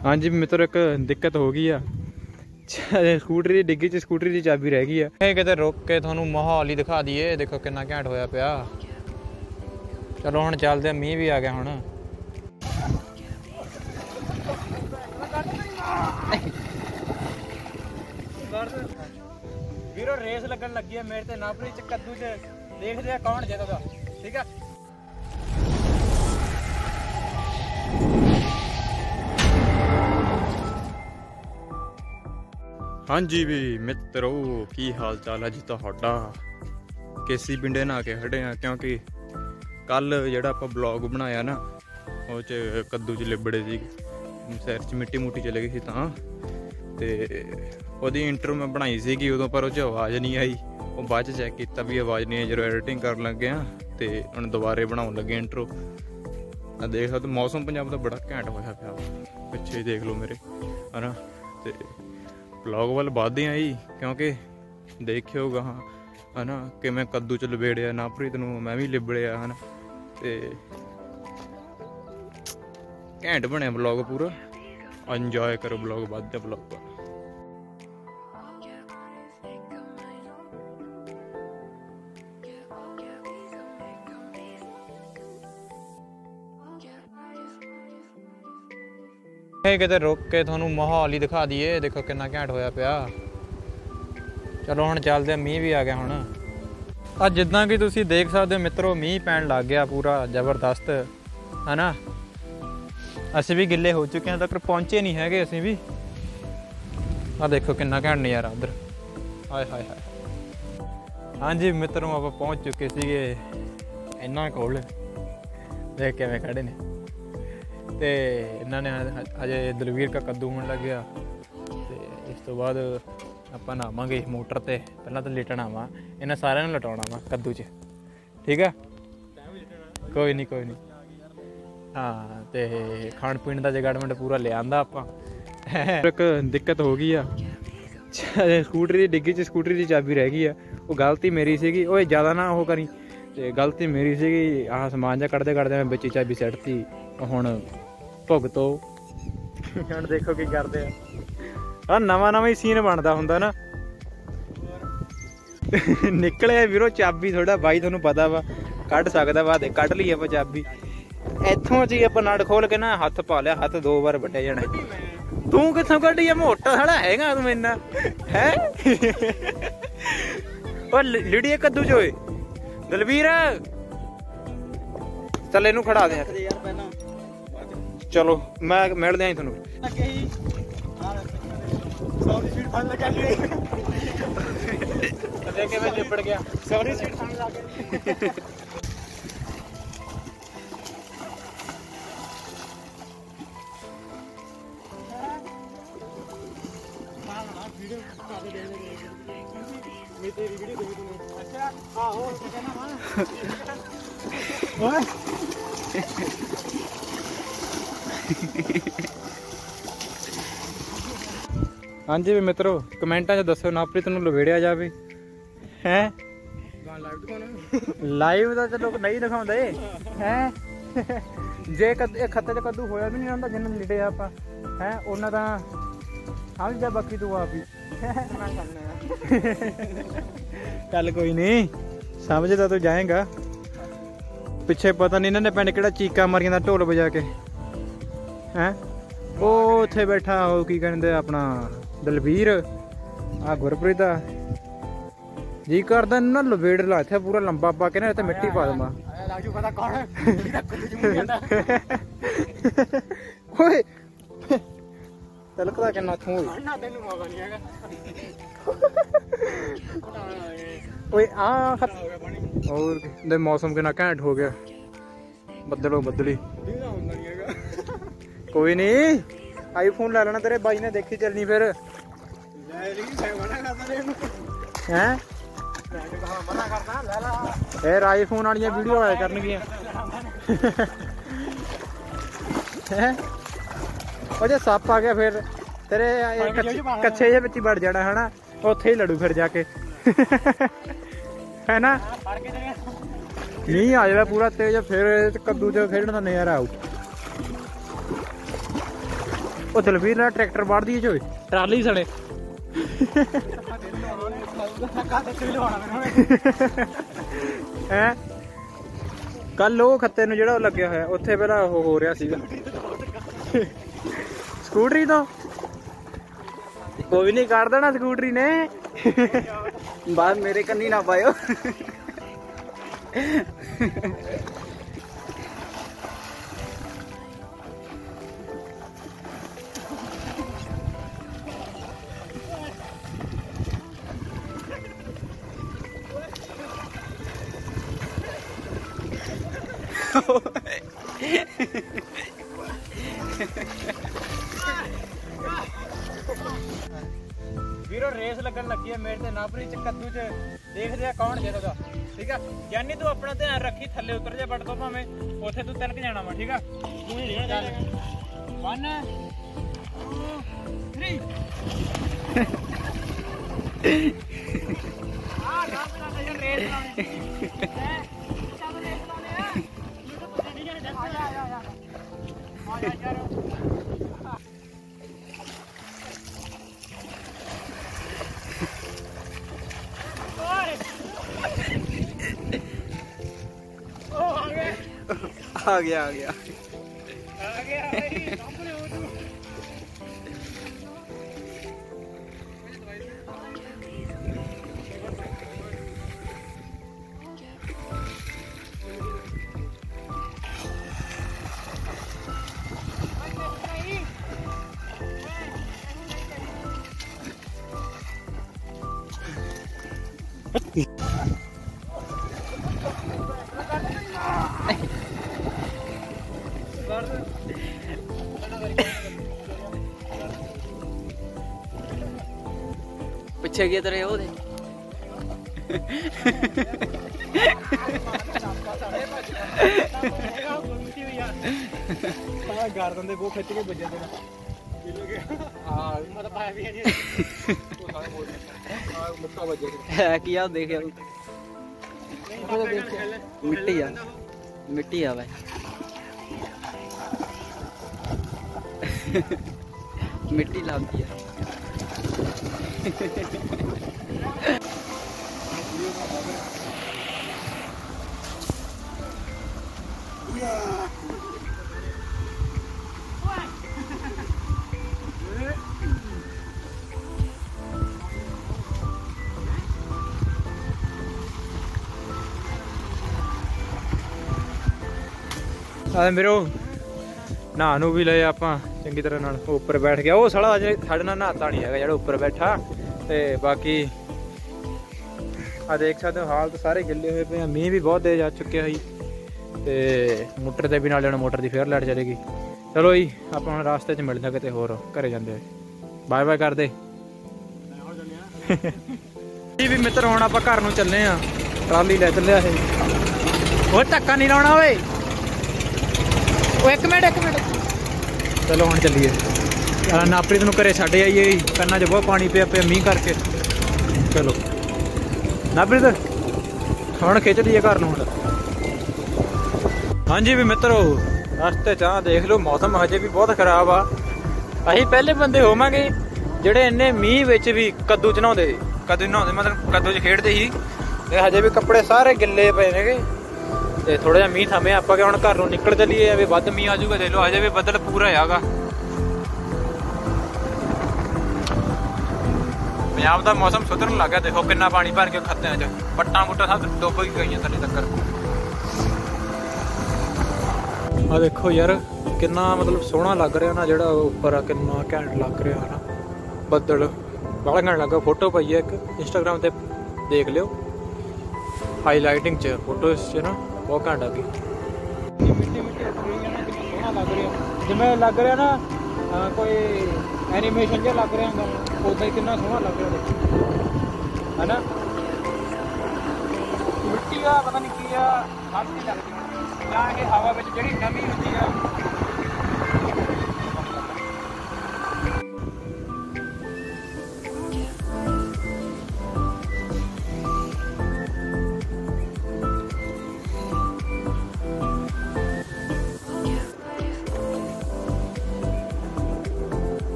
हाँ जी मित्रों, एक दिक्कत हो गई आ। स्कूटरी की डिग्गी च स्कूटरी की चाबी रह गई है। किते रुक के थोनू माहौल ही दिखा दिए। देखो कितना घैंट होया पिया। चलो हुण चलदे, मींह भी आ गया हुण। वीरो रेस लगन लगी है मेरे ते नापरी च कद्दू च। देखदे आ कौन जितदा। ठीक है। हाँ जी भी मित्रों, की हाल चाल है जी तुहाडा। केसी पिंडे नहा के खड़े हैं क्योंकि कल जिहड़ा आपां ब्लॉग बनाया ना ਉਹ 'ਚ कद्दू च लिबड़े सी, सिर च मिट्टी मुट्टी चले गई सी तां ते ਉਹਦੀ इंट्रो मैं बनाई सी कि उदों पर ਉਹ 'ਚ आवाज़ नहीं आई। ਉਹ बाद च चैक किया भी आवाज़ नहीं आई ਜਦੋਂ एडिटिंग कर लगे हाँ तो ਹੁਣ दोबारे बनाउण लगे इंट्रो। देख सकते मौसम पंजाब का बड़ा घैंट होया पिया। पिछे देख लो मेरे है ना। तो ब्लॉग वाल बढ़ते हैं जी क्योंकि देखियो हाँ है ना कि मैं कद्दू च लबेड़िया नापरीत नूं मैं भी लिबड़िया है ना। तो घैंट बनया ब्लॉग पूरा। इंजॉय करो ब्लॉग, बढ़ते ब्लॉग पर। किते रुक के थोनू माहौल ही दिखा दिए। देखो कितना घैंट होया पिया। चलो हुण चलदे, मींह भी आ गया हुण। अज जिद्दां कि तुसीं देख सकदे हो मित्रों, मींह पैण लग गया पूरा ज़बरदस्त है ना। असीं भी गिले हो चुके हैं, तक पहुंचे नहीं है असीं भी। आ देखो कितना घैंट नज़ारा उधर। हाय हाय हाय। हाँ जी मित्रों, आप पहुँच चुके थे इन्हां कोल। देख किवें खड़े ने। तो इन्होंने अजे दलवीर का कद्दू होने लग गया। तो इस तो बाद आपां नहावांगे मोटर ते। पहला तो लिटना वा, इन्हें सारिਆਂ ਨੂੰ लटाउणा वा कद्दू च। ठीक है, कोई नहीं कोई नहीं। हाँ तो खाण पीण का जगाड़मेंट पूरा ले आंदा आपां। एक दिक्कत हो गई आ। स्कूटरी की डिग्गी च स्कूटरी की चाबी रह गई है। वो गलती मेरी सीगी। ओए ज़्यादा ना वो करी, तो गलती मेरी सीगी। आह समान जा कढ़दे कढ़दे मैं बच्ची चाबी सैटती। हुण भुगतो। हुण देखो की करदे आ। नवां नवां ही सीन बनदा हुंदा ना। निकले वीरो चाबी थोड़ा बाई, तुहानूं पता वा कढ़ सकदा वा। कढ़ लई आपां चाबी इत्थों जी। आपां नट खोल के ना हत्थ पा लिया, हत्थ 2 बार वड्डे जाने। तू कित्थों कड्ढी आ? मोटा साला हैगा तू इन्ना है। ओ लिड़िए कद्दू च ओए दलवीर, चल इनू खड़ा दे। चलो मैं मिलदे ਆਂ ਤੁਹਾਨੂੰ। देखे मैं लिपट गया। सॉरी सीट खाने लग गए। तेरी वीडियो देखी तूने? अच्छा हाँ हो कहना वहाँ। हाँ जी मित्रों, कमेंटा च दसो नापरीत नूं लवेड़िया जावे हैं। लाइव तो चलो नहीं दिखाउंदे हैं। जे खत्ते च कद्दू होया भी नहीं हुंदा जिन्ना लिटे आपां हैं उन्ना तां समझ जा। बाकी तू आप ही चल कोई नहीं, समझदा तू जाएगा। पिछे पता नहीं इन्होंने पिंड किहड़ा चीका मारियां दा ढोल बजा के हैं। वो उत्थे बैठा हो की कहते अपना दलवीर। आ गुरप्रीत जी करदा ना लवेड़ ला इत्थे पूरा लंबा पा के ना इत्थे मिट्टी पा दूंगा। ओए तलकदा किन्ना थू। ओए आ और मौसम कितना घैंट हो गया। बदलो बदली। कोई नहीं, आईफोन ला लेना तेरे भाई ने, देखी चलनी फिर हैं। फिर आईफोन वाली वीडियो आया करनगियां। जे सप आ गया फिर तेरे कच्छे जे विच वड़ जाना है ना, उत्थे ही लड़ू फिर जाके है ना। नहीं आ जाए पूरा तेज, फिर कद्दू च खेडने का नज़ारा आऊ। ਉਹ ਦਲਵੀਰ ਨਾਲ ਟਰੈਕਟਰ ਵਾੜ ਦੀ ਜੋ ਟਰਾਲੀ ਸਣੇ ਹੈ ਕੱਲ ਉਹ ਖੱਤੇ ਨੂੰ ਜਿਹੜਾ ਲੱਗਿਆ ਹੋਇਆ ਉੱਥੇ ਪਹਿਲਾਂ ਉਹ ਹੋ ਰਿਹਾ ਸੀਗਾ ਸਕੂਟਰੀ ਤੋਂ ਕੋਈ ਨਹੀਂ ਕਰ ਦੇਣਾ ਸਕੂਟਰੀ ਨੇ बात मेरे कन्नी ना पायो ਵੀਰੋ ਰੇਸ ਲੱਗਣ ਲੱਗੀ ਹੈ ਮੇਰੇ ਤੇ ਨਾਪਰੀ ਚ ਕੱਦੂ ਚ ਦੇਖਦੇ ਆ ਕੌਣ ਜਿੱਤਦਾ ਠੀਕ ਆ ਯਾਨੀ ਤੂੰ ਆਪਣਾ ਧਿਆਨ ਰੱਖੀ ਥੱਲੇ ਉਤਰ ਜਾ ਵੱਟ ਤੋਂ ਭਾਵੇਂ ਉੱਥੇ ਤੂੰ ਤਿਲਕ ਜਾਣਾ ਵਾ ਠੀਕ ਆ ਤੂੰ ਹੀ ਰੇਸ 1 2 3 ਆ ਨਾ ਬਣਾ ਰੇਸ ਲਾਉਣੀ ਹੈ ਚੱਲ ਰੇਸ ਲਾਉਣੇ ਆ ਨਹੀਂ ਜਾਣਾ ਆ ਜਾ ਯਾਰ आ गया भाई सामने हो तू पीछे गए तेरे वो गर्दन दे वो खिच के बजे तेरा हां मतलब पाया भी नहीं वो सारे बोल मुक्का बजे है किया देखे मिट्टी है भाई मिट्टी लाती है मेरे नहा नू भी ले आप चंगी तरह नाल उपर बैठ गया वो साला अजे साढ़े नाल नहाता नहीं है जो उपर बैठा ते बाकी आ देख सकते हो हाल तो सारे गिले हुए पे मीह भी बहुत तेज आ चुके हैं ते मोटर ते भी नाल मोटर की फेयर लाइट चलेगी चलो जी आप रास्ते च मिलते किते होर घरे जाते बाय बाय कर दे जी भी मित्र हुण आप घर नूं चले आ ट्राली लै चलिया है वो धक्का नहीं लाउणा ओए एक मिनट चलो हम चलीए नापरीत नूं घरे छड्ड आईए कन्ना च बहुत पानी पिया पिया मीह करके चलो नापरीत हुण खिच दईए घर नूं हुण हाँ जी भी मित्रो रस्ते च देख लो मौसम हजे भी बहुत खराब आ असीं पहले बंदे होवांगे जिहड़े इन्ने मीह विच भी कद्दू च नहाउंदे मतलब कद्दू च खेडदे ही ते हजे भी कपड़े सारे गिले पे नेगे ਤੇ ਥੋੜਾ ਜਿਹਾ ਮੀਂਹ ਥੰਮਿਆ ਆਪਾਂ ਕਿ ਹੁਣ ਘਰ ਨੂੰ ਨਿਕਲ ਚੱਲੀਏ ਵੀ ਵੱਧ ਮੀਂਹ ਆ ਜਾਊਗਾ ਦੇਖ ਲਓ ਹਜੇ ਵੀ ਬੱਦਲ ਪੂਰਾ ਹੈਗਾ ਪੰਜਾਬ ਦਾ ਮੌਸਮ ਸੁਧਰਨ ਲੱਗ ਗਿਆ ਦੇਖੋ ਕਿੰਨਾ ਪਾਣੀ ਭਰ ਕੇ ਖੱਤਿਆਂ 'ਚ ਪੱਟਾਂ ਪੁੱਟਾਂ ਸਭ ਡੁੱਬ ਗਈਆਂ ਥੱਲੇ ਤੱਕ ਆ ਦੇਖੋ ਯਾਰ ਕਿੰਨਾ ਮਤਲਬ ਸੋਹਣਾ ਲੱਗ ਰਿਹਾ ਨਾ ਜਿਹੜਾ ਉੱਪਰ ਆ ਕਿੰਨਾ ਘੈਂਟ ਲੱਗ ਰਿਹਾ ਨਾ ਬੱਦਲ ਬੜਾ ਘੈਂਟ ਲੱਗਾ ਫੋਟੋ ਪਾਈ ਹੈ ਇੱਕ ਇੰਸਟਾਗ੍ਰਾਮ ਤੇ ਦੇਖ ਲਿਓ ਹਾਈਲਾਈਟਿੰਗ 'ਚ ਫੋਟੋਜ਼ 'ਚ ਨਾ बहुत घंटा की मिट्टी सोहना लग रहा जिमें लग रहा ना कोई एनीमेशन जो लग रहा उदा ही कितना सोहना लग रहा है ना मिट्टी का पता नहीं की हाथ नहीं लगती या हवा में जी नमी होती है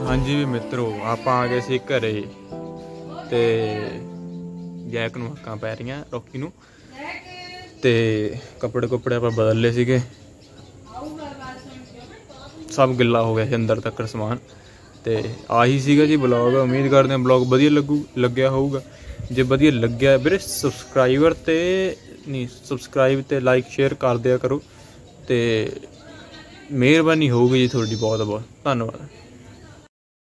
ਹਾਂਜੀ ਵੀ ਮਿੱਤਰੋ, ਆਪਾਂ ਆ ਗਏ ਸੀ ਘਰੇ ਤੇ ਜੈਕ ਨੂੰ ਅੱਖਾਂ ਪੈ ਰਹੀਆਂ ਰੋਕੀ ਨੂੰ, ਤੇ ਕੱਪੜੇ ਕੁੱਪੜੇ ਆਪਾਂ ਬਦਲ ਲਏ ਸੀਗੇ। ਸਭ ਗਿੱਲਾ ਹੋ ਗਿਆ ਸੀ ਅੰਦਰ ਤੱਕ ਸਮਾਨ। ਤੇ ਆਹੀ ਸੀਗਾ ਜੀ ਬਲੌਗ। ਉਮੀਦ ਕਰਦੇ ਹਾਂ ਬਲੌਗ ਵਧੀਆ ਲੱਗਿਆ ਹੋਊਗਾ। ਜੇ ਵਧੀਆ ਲੱਗਿਆ ਵੀਰੇ ਸਬਸਕ੍ਰਾਈਬ ਤੇ ਲਾਈਕ ਸ਼ੇਅਰ ਕਰ ਦਿਆ ਕਰੋ। ਤੇ ਮਿਹਰਬਾਨੀ ਹੋਊਗੀ ਜੀ ਤੁਹਾਡੀ ਬਹੁਤ ਬਹੁਤ। ਧੰਨਵਾਦ।